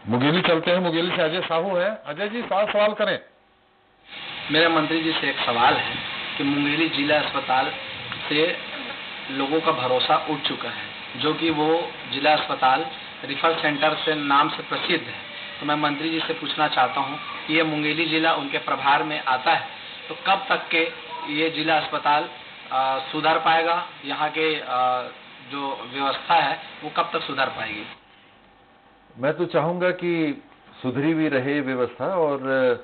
मुंगेली चलते हैं। मुंगेली से अजय साहू है। अजय जी, सवाल करें। मेरा मंत्री जी से एक सवाल है कि मुंगेली जिला अस्पताल से लोगों का भरोसा उठ चुका है, जो कि वो जिला अस्पताल रिफर सेंटर से नाम से प्रसिद्ध है। तो मैं मंत्री जी से पूछना चाहता हूँ कि ये मुंगेली जिला उनके प्रभार में आता है, तो कब तक के ये जिला अस्पताल सुधार पाएगा? यहाँ के जो व्यवस्था है वो कब तक सुधार पाएगी? मैं तो चाहूँगा कि सुधरी भी रहे व्यवस्था, और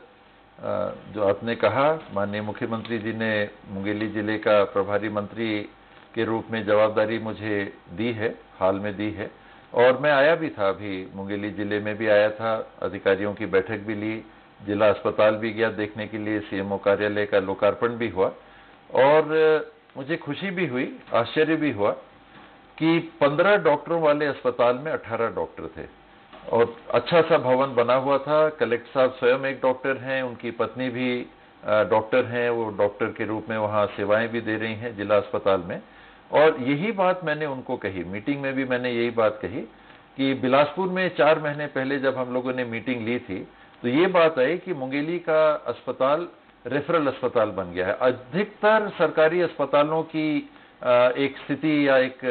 जो आपने कहा, माननीय मुख्यमंत्री जी ने मुंगेली जिले का प्रभारी मंत्री के रूप में जवाबदारी मुझे दी है, हाल में दी है, और मैं आया भी था, अभी मुंगेली जिले में भी आया था, अधिकारियों की बैठक भी ली, जिला अस्पताल भी गया देखने के लिए, सीएमओ कार्यालय का लोकार्पण भी हुआ, और मुझे खुशी भी हुई, आश्चर्य भी हुआ कि 15 डॉक्टरों वाले अस्पताल में 18 डॉक्टर थे, और अच्छा सा भवन बना हुआ था। कलेक्टर साहब स्वयं एक डॉक्टर हैं, उनकी पत्नी भी डॉक्टर हैं, वो डॉक्टर के रूप में वहाँ सेवाएं भी दे रही हैं जिला अस्पताल में। और यही बात मैंने उनको कही, मीटिंग में भी मैंने यही बात कही कि बिलासपुर में 4 महीने पहले जब हम लोगों ने मीटिंग ली थी, तो ये बात आई कि मुंगेली का अस्पताल रेफरल अस्पताल बन गया है। अधिकतर सरकारी अस्पतालों की एक स्थिति या एक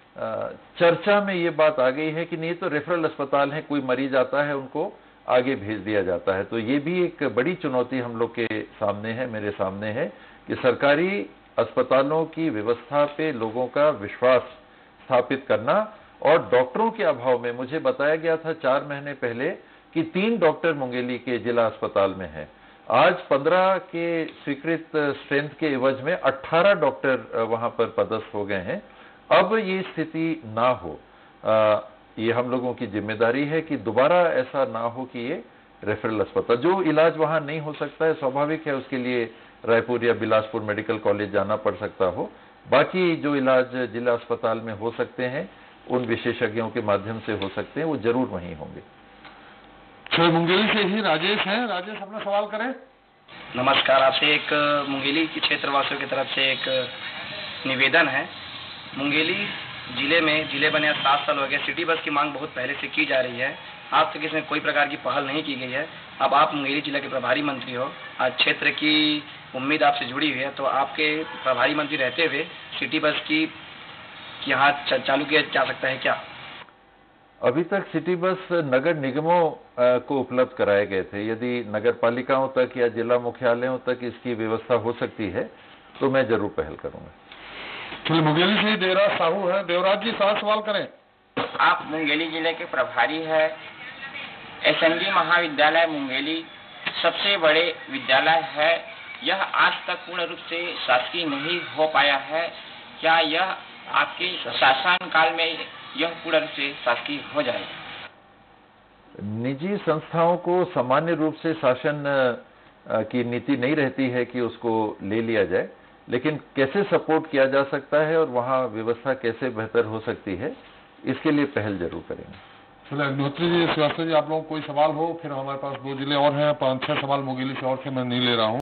चर्चा में ये बात आ गई है कि नहीं, तो रेफरल अस्पताल है, कोई मरीज आता है उनको आगे भेज दिया जाता है। तो ये भी एक बड़ी चुनौती हम लोग के सामने है, मेरे सामने है, कि सरकारी अस्पतालों की व्यवस्था पे लोगों का विश्वास स्थापित करना। और डॉक्टरों के अभाव में मुझे बताया गया था 4 महीने पहले कि 3 डॉक्टर मुंगेली के जिला अस्पताल में हैं। आज 15 के स्वीकृत स्ट्रेंथ के एवज में 18 डॉक्टर वहां पर पदस्थ हो गए हैं। अब ये स्थिति ना हो, ये हम लोगों की जिम्मेदारी है कि दोबारा ऐसा ना हो कि ये रेफरल अस्पताल, जो इलाज वहां नहीं हो सकता है, स्वाभाविक है, उसके लिए रायपुर या बिलासपुर मेडिकल कॉलेज जाना पड़ सकता हो, बाकी जो इलाज जिला अस्पताल में हो सकते हैं, उन विशेषज्ञों के माध्यम से हो सकते हैं, वो जरूर वहीं होंगे। मुंगेली से ही राजेश हैं। राजेश, अपना सवाल करें। नमस्कार, आपसे एक मुंगेली के क्षेत्रवासियों की तरफ से एक निवेदन है। मुंगेली जिले बने 7 साल हो गए। सिटी बस की मांग बहुत पहले से की जा रही है, आज तक इसमें कोई प्रकार की पहल नहीं की गई है। अब आप मुंगेली जिला के प्रभारी मंत्री हो, आज क्षेत्र की उम्मीद आपसे जुड़ी हुई है, तो आपके प्रभारी मंत्री रहते हुए सिटी बस की यहाँ चालू किया जा सकता है क्या? अभी तक सिटी बस नगर निगमों को उपलब्ध कराए गए थे। यदि नगर पालिकाओं तक या जिला मुख्यालयों तक इसकी व्यवस्था हो सकती है तो मैं जरूर पहल करूंगा। चलिए, मुंगेली से देवराज साहू है। देवराज जी, सवाल करें। आप मुंगेली जिले के प्रभारी है। एसएनडी महाविद्यालय मुंगेली सबसे बड़े विद्यालय है, यह आज तक पूर्ण रूप से शासकीय नहीं हो पाया है। क्या यह आपके शासन काल में यह पूर्ण रूप से शासकीय हो जाएगा? निजी संस्थाओं को सामान्य रूप से शासन की नीति नहीं रहती है कि उसको ले लिया जाए, लेकिन कैसे सपोर्ट किया जा सकता है और वहाँ व्यवस्था कैसे बेहतर हो सकती है, इसके लिए पहल जरूर करेंगे। चलिए, अग्निहोत्री जी, श्रीवास्तव जी, आप लोगों को कोई सवाल हो? फिर हमारे पास 2 जिले और हैं, 5-6 सवाल मुंगेली से और थे, मैं नहीं ले रहा हूँ।